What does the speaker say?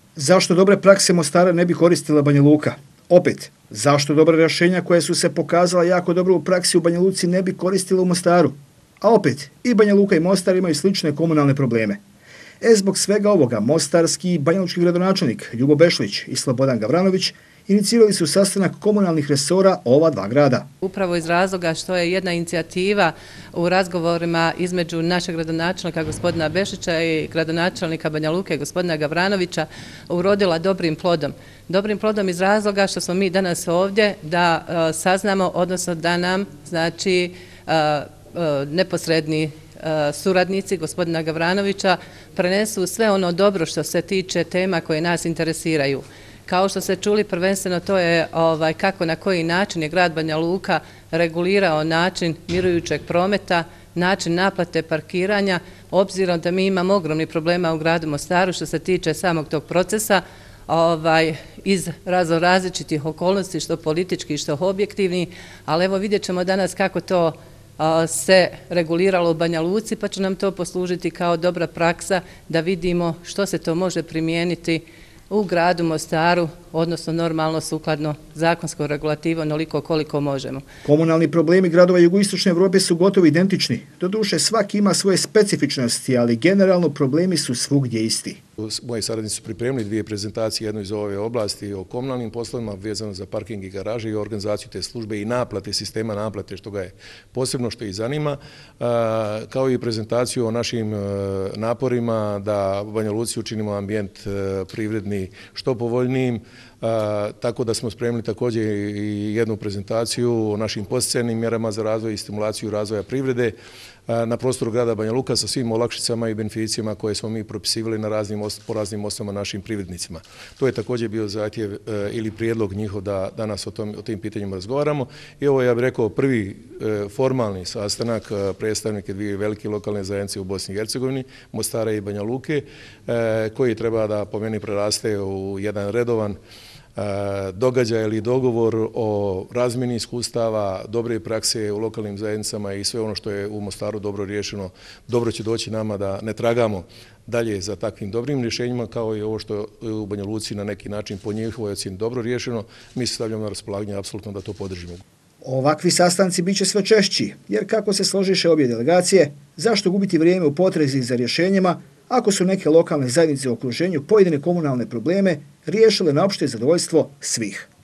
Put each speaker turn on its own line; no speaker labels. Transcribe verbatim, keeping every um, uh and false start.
Zašto dobre prakse Mostara ne bi koristila Banja Luka? Opet, zašto dobra rješenja koja su se pokazala jako dobro u praksi u Banja Luci ne bi koristila u Mostaru? A opet, i Banja Luka i Mostar imaju slične komunalne probleme. E zbog svega ovoga, mostarski i banjalučki gradonačelnik Ljubo Bešlić i Slobodan Gavranović inicirali su sastanak komunalnih resora ova dva grada.
Upravo iz razloga što je jedna inicijativa u razgovorima između našeg gradonačelnika gospodina Bešlića i gradonačelnika Banja Luke gospodina Gavranovića urodila dobrim plodom. Dobrim plodom iz razloga što smo mi danas ovdje da uh, saznamo, odnosno da nam znači uh, uh, neposredni suradnici gospodina Gavranovića prenesu sve ono dobro što se tiče tema koje nas interesiraju. Kao što ste čuli, prvenstveno to je ovaj, kako na koji način je grad Banja Luka regulirao način mirujućeg prometa, način naplate parkiranja, obzirom da mi imamo ogromni problema u gradu Mostaru što se tiče samog tog procesa, ovaj, iz razno različitih okolnosti, što politički, što objektivni, ali evo vidjet ćemo danas kako to se reguliralo u Banja Luci, pa će nam to poslužiti kao dobra praksa da vidimo što se to može primijeniti u gradu Mostaru, odnosno normalno sukladno zakonskom regulativu onoliko koliko možemo.
Komunalni problemi gradova jugoistočne Evrope su gotovo identični. Doduše, svaki ima svoje specifičnosti, ali generalno problemi su svugdje isti.
Moji saradnici su pripremili dvije prezentacije, jednu iz ove oblasti o komunalnim poslovima vezano za parking i garaže i organizaciju te službe i naplate, sistema naplate, što ga je posebno što ih zanima, kao i prezentaciju o našim naporima da u Banja Luci učinimo ambijent privredni što povoljnijim, tako da smo spremili također i jednu prezentaciju o našim podsticajnim mjerama za razvoj i stimulaciju razvoja privrede na prostoru grada Banja Luka sa svim olakšicama i beneficijama koje smo mi propisivali na raznim, po raznim osnovama našim privrednicima. To je također bio zahtjev ili prijedlog njihov da danas o, tom, o tim pitanjima razgovaramo. I ovo ja bih rekao prvi formalni sastanak predstavnike dvije velike lokalne zajednice u Bosni i Hercegovini, Mostara i Banja Luke, koji treba da po meni preraste u jedan redovan događaj ili dogovor o razmjeni iskustava, dobre prakse u lokalnim zajednicama i sve ono što je u Mostaru dobro riješeno, dobro će doći nama da ne tragamo dalje za takvim dobrim rješenjima kao i ovo što je u Banja Luci na neki način po njihovoj ocjeni dobro riješeno. Mi se stavljamo na raspolaganje apsolutno da to podržimo.
Ovakvi sastanci bit će sve češći, jer kako se složiše obje delegacije, zašto gubiti vrijeme u potrezi za rješenjima ako su neke lokalne zajednice u okruženju pojedine komunalne probleme riješile na opšte zadovoljstvo svih.